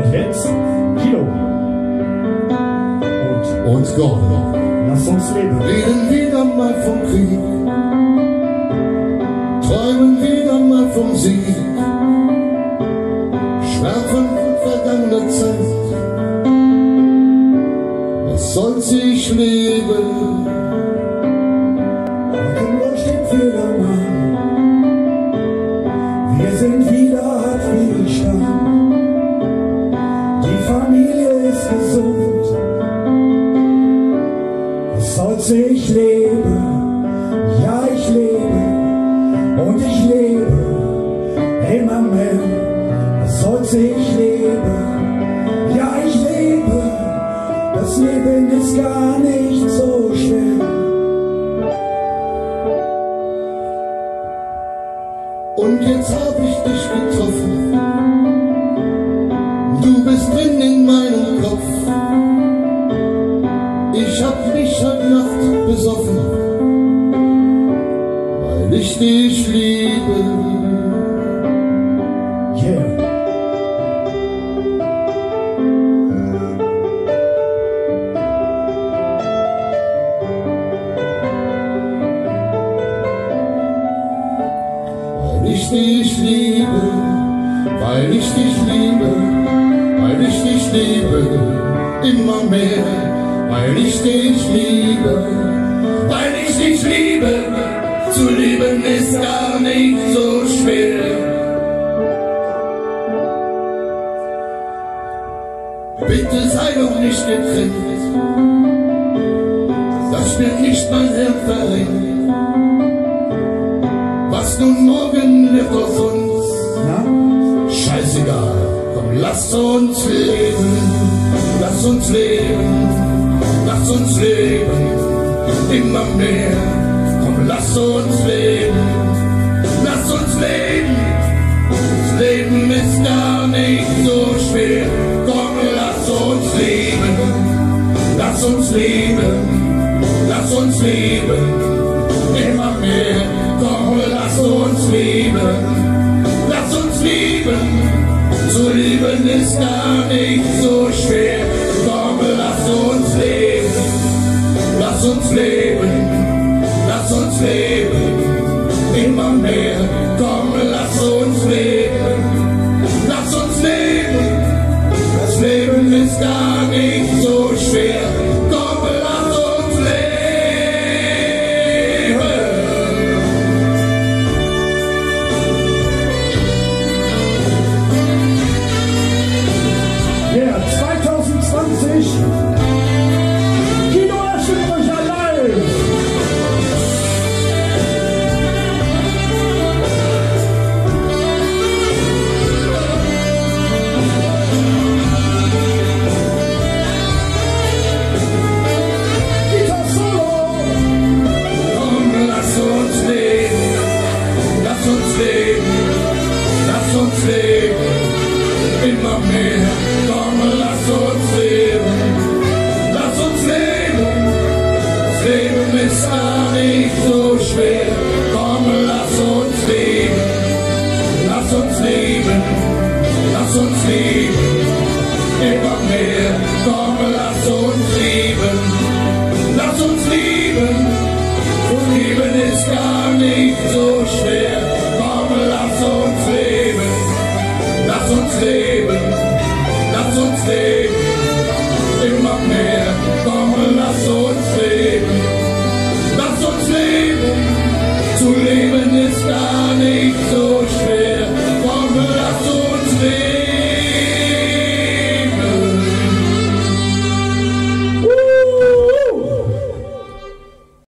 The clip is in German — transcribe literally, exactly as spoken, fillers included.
Und jetzt Kilo. Und, und Gordon. Lass uns leben. Reden wieder mal vom Krieg. Träumen wieder mal vom Sieg. Schwärmen von vergangener Zeit. Es soll sich leben. Rock'n'Roll steht für am Mann. Wir sind wieder hart wie Stein. Die Familie ist gesund. Es soll sich leben. Ja, ich lebe. Und ich lebe immer mehr. Es soll sich leben. Ja, ich lebe. Das Leben ist gar nicht so schwer. Und jetzt hab ich dich getroffen. Du bist drin in meinem Kopf. Ich hab mich heute Nacht besoffen, weil ich dich liebe. Yeah. Weil ich dich liebe, weil ich dich liebe, weil ich dich liebe, immer mehr, weil ich dich liebe, weil ich dich liebe, zu lieben ist gar nicht so schwer. Bitte sei doch nicht getrennt, das wird nicht mein Herz verrenkt. Was nun morgen wird aus uns, Na? scheißegal, komm, lass uns leben, lass uns leben, lass uns leben, immer mehr, komm, lass uns leben, lass uns leben, das Leben ist gar nicht so schwer, komm, lass uns leben, lass uns leben, lass uns leben, immer mehr. Komm, lass uns lieben, lass uns lieben, zu lieben ist gar nicht so schwer. Komm, lass uns leben, lass uns leben, lass uns leben, immer mehr. Komm, lass uns leben, lass uns leben, das Leben ist gar nicht so schwer. Komm, lass uns leben. zwanzig zwanzig Kino Aschenbröcher live! Gitarre Solo! Komm, lass uns leben, lass uns leben, lass uns leben, immer mehr. Komm, lass uns leben, lass uns leben, das Leben ist gar nicht so schwer. Komm, lass uns leben, lass uns leben, lass uns leben, immer mehr. Komm, lass uns leben, lass uns lieben, und lieben ist gar nicht so schwer. Komm, lass uns leben, lass uns leben, lass uns leben.